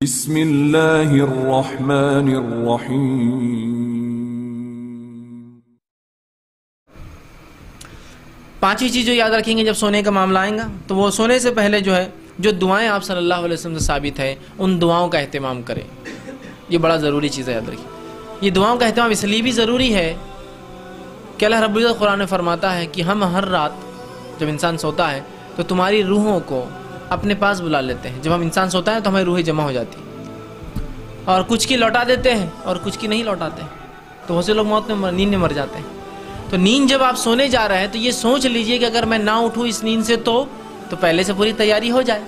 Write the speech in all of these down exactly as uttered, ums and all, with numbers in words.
بسم اللہ الرحمن الرحیم۔ پانچویں چیز جو یاد رکھیں گے جب سونے کا معاملہ آئے گا تو وہ سونے سے پہلے جو ہے جو دعائیں آپ صلی اللہ علیہ وسلم سے ثابت ہے ان دعاؤں کا اہتمام کریں۔ یہ بڑا ضروری چیز ہے، یاد رکھیں۔ یہ دعاؤں کا اہتمام اس لیے بھی ضروری ہے کہ اللہ رب العزت قرآن میں فرماتا ہے کہ ہم ہر رات جب انسان سوتا ہے تو تمہاری روحوں کو اپنے پاس بلا لیتے ہیں۔ جب ہم انسان سوتا ہے تو ہماری روحیں جمع ہو جاتی ہیں اور کچھ کی لوٹا دیتے ہیں اور کچھ کی نہیں لوٹاتے ہیں، تو بہت سے لوگ موت میں نیند میں مر جاتے ہیں۔ تو نیند جب آپ سونے جا رہے ہیں تو یہ سوچ لیجئے کہ اگر میں نہ اٹھوں اس نیند سے تو تو پہلے سے پوری تیاری ہو جائے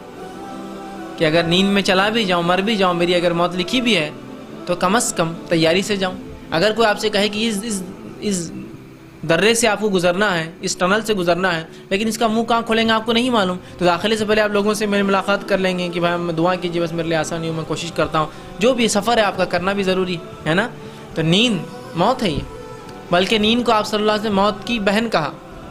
کہ اگر نیند میں چلا بھی جاؤں، مر بھی جاؤں، میری اگر موت لکھی بھی ہے تو کم از کم تیاری سے جاؤں۔ اگر کوئی آپ سے کہے کہ اس اس اس درے سے آپ کو گزرنا ہے، اس ٹنل سے گزرنا ہے، لیکن اس کا منہ کہاں کھولیں گے آپ کو نہیں معلوم، تو داخلے سے پہلے آپ لوگوں سے میری ملاقات کر لیں گے کہ بھائی دعا کیجیے، بس میرے لیے آسانی ہو، میں کوشش کرتا ہوں۔ جو بھی سفر ہے آپ کا کرنا بھی ضروری ہے نا۔ تو نیند موت ہے، یہ بلکہ نیند کو آپ صلی اللہ علیہ وسلم موت کی بہن کہا،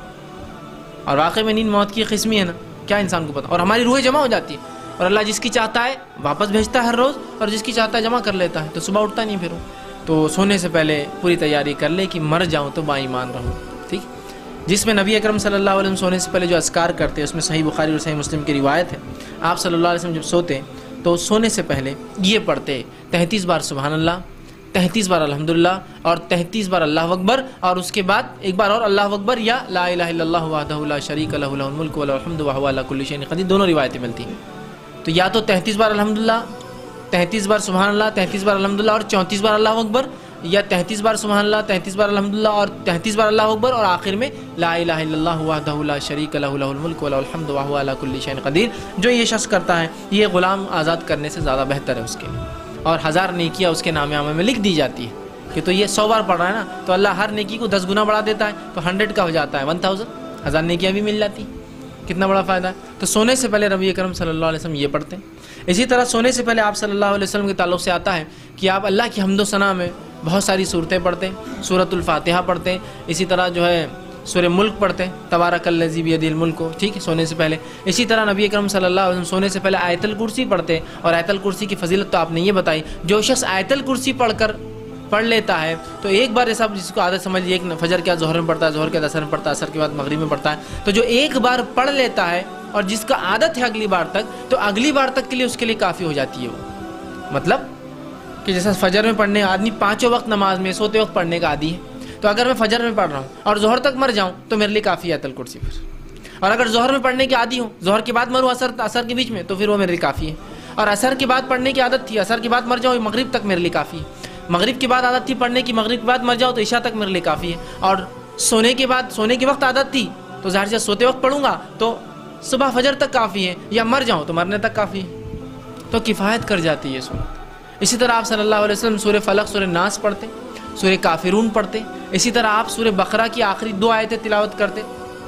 اور واقعی میں نیند موت کی قسمی ہے نا، کیا انسان کو پتا۔ اور ہماری روحیں جمع ہو جاتی ہے اور اللہ جس کی چاہتا ہے واپس بھیجتا ہے ہر روز، اور جس کی چاہتا ہے جمع کر لیتا ہے، تو صبح اٹھتا نہیں پھر۔ تو سونے سے پہلے پوری تیاری کر لے کہ مر جاؤں تو با ایمان رہوں، ٹھیک۔ جس میں نبی اکرم صلی اللہ علیہ وسلم سونے سے پہلے جو اذکار کرتے ہیں اس میں صحیح بخاری اور صحیح مسلم کی روایت ہے، آپ صلی اللہ علیہ وسلم جب سوتے تو سونے سے پہلے یہ پڑھتے تینتیس بار سبحان اللہ، تینتیس بار الحمدللہ اور تینتیس بار اللہ اکبر، اور اس کے بعد ایک بار اور اللہ اکبر یا لا الہ الا اللہ وحدہ لا شریک لہ لہ الملک ولہ الحمد وہو علی کل شیء قدیر، دونوں روایتیں ملتی ہیں۔ تو یا تو تینتیس بار الحمدللہ، تینتیس بار سبحان اللہ، تینتیس بار الحمدللہ اور چونتیس بار اللہ اکبر، یا تینتیس بار سبحان اللہ، تینتیس بار الحمدللہ اور تینتیس بار اللہ اکبر، اور آخر میں لا الہ الا اللہ وحدہ لا شریک لہ لہ الملک ولہ الحمد وہو علی کل شیء قدیر۔ جو یہ شخص کرتا ہے یہ غلام آزاد کرنے سے زیادہ بہتر ہے اس کے لیے، اور ہزار نیکیاں اس کے نام عامہ میں لکھ دی جاتی ہے کہ تو یہ سو بار پڑھ رہا ہے نا تو اللہ ہر نیکی کو دس گنا بڑھا دیتا ہے، تو ہنڈریڈ کا ہو جاتا ہے ون تھاؤزینڈ، ہزار نیکیاں بھی مل جاتی ہیں۔ کتنا بڑا فائدہ ہے۔ تو سونے سے پہلے نبی اکرم صلی اللہ علیہ وسلم یہ پڑھتے ہیں۔ اسی طرح سونے سے پہلے آپ صلی اللہ علیہ وسلم کے تعلق سے آتا ہے کہ آپ اللہ کی حمد و ثنا میں بہت ساری صورتیں پڑھتے ہیں، سورۃ الفاتحہ پڑھتے ہیں، اسی طرح جو ہے سورہ ملک پڑھتے ہیں، تبارک الذی بیدہ الملک، ٹھیک ہے، سونے سے پہلے۔ اسی طرح نبی اکرم صلی اللہ علیہ وسلم سونے سے پہلے آیت الکرسی پڑھتے ہیں، اور آیت الکرسی کی فضیلت تو آپ نے یہ بتائی، جو شخص آیت الکرسی پڑھ کر پڑھ لیتا ہے تو ایک بار ایسا جس کو عادت سمجھ لیے، ایک فجر کیا ظہر میں پڑھتا ہے، ظہر کے بعد عصر میں پڑھتا ہے، عصر کے بعد مغرب میں پڑھتا ہے، تو جو ایک بار پڑھ لیتا ہے اور جس کا عادت ہے اگلی بار تک، تو اگلی بار تک کے لیے اس کے لیے کافی ہو جاتی ہے وہ۔ مطلب کہ جیسا فجر میں پڑھنے آدمی پانچوں وقت نماز میں سوتے وقت پڑھنے کا عادی ہے، تو اگر میں فجر میں پڑھ رہا ہوں اور ظہر تک مر جاؤں تو میرے لیے کافی ہے آیت الکرسی پھر، اور اگر ظہر میں پڑھنے کی عادی ہوں، ظہر کے بعد مروں عصر عصر کے بیچ میں، تو پھر وہ میرے لیے کافی ہے، اور عصر کے بعد پڑھنے کی عادت تھی، عصر کے بعد مر جاؤں مغرب تک میرے لیے کافی ہے، مغرب کے بعد عادت تھی پڑھنے کی، مغرب کے بعد مر جاؤ تو عشاء تک میرے لیے کافی ہے، اور سونے کے بعد سونے کے وقت عادت تھی تو ظاہر سے سوتے وقت پڑھوں گا تو صبح فجر تک کافی ہے، یا مر جاؤں تو مرنے تک کافی ہے، تو کفایت کر جاتی ہے سورت۔ اسی طرح آپ صلی اللہ علیہ وسلم سورہ فلق، سورہ ناس پڑھتے، سورہ کافرون پڑھتے، اسی طرح آپ سورہ بقرہ کی آخری دو آیتیں تلاوت کرتے،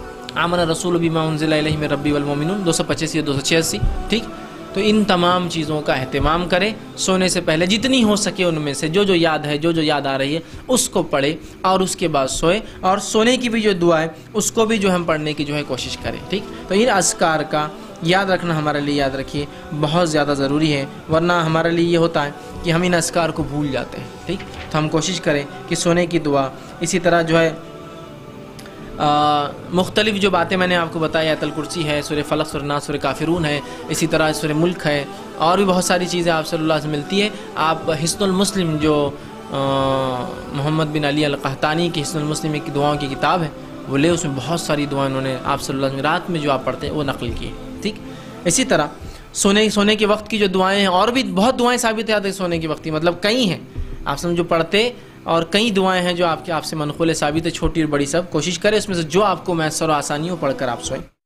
آمن الرسول بما انزل الیہ من ربہ والمؤمنون، دو سو پچاسی دو سو چھیاسی، ٹھیک۔ تو ان تمام چیزوں کا اہتمام کریں سونے سے پہلے، جتنی ہو سکے ان میں سے جو جو یاد ہے، جو جو یاد آ رہی ہے اس کو پڑھے، اور اس کے بعد سوئے، اور سونے کی بھی جو دعا ہے اس کو بھی جو ہم پڑھنے کی جو ہے کوشش کریں، ٹھیک۔ تو ان اذکار کا یاد رکھنا ہمارے لیے، یاد رکھیے، بہت زیادہ ضروری ہے، ورنہ ہمارے لیے یہ ہوتا ہے کہ ہم ان اذکار کو بھول جاتے ہیں، ٹھیک۔ تو ہم کوشش کریں کہ سونے کی دعا، اسی طرح جو ہے آ, مختلف جو باتیں میں نے آپ کو بتائی، آیت الکرسی ہے، سورہ فلق، سورہ ناس، سورہ کافرون ہے، اسی طرح سورہ ملک ہے، اور بھی بہت ساری چیزیں آپ صلی اللہ علیہ وسلم ملتی ہے۔ آپ حصن المسلم جو آ, محمد بن علی القحطانی کی حصن المسلم کی دعاؤں کی کتاب ہے وہ لے، اس میں بہت ساری دعائیں انہوں نے آپ صلی اللہ علیہ وسلم رات میں جو آپ پڑھتے ہیں وہ نقل کی ہے، ٹھیک۔ اسی طرح سونے سونے کے وقت کی جو دعائیں ہیں، اور بھی بہت دعائیں ثابت ہیں سونے کے وقت کی، مطلب کئی ہیں آپ سب جو پڑھتے، اور کئی دعائیں ہیں جو آپ کے آپ سے منقول ثابت ہے، چھوٹی اور بڑی سب۔ کوشش کریں اس میں سے جو آپ کو میسر و آسانی ہو پڑھ کر آپ سوئیں۔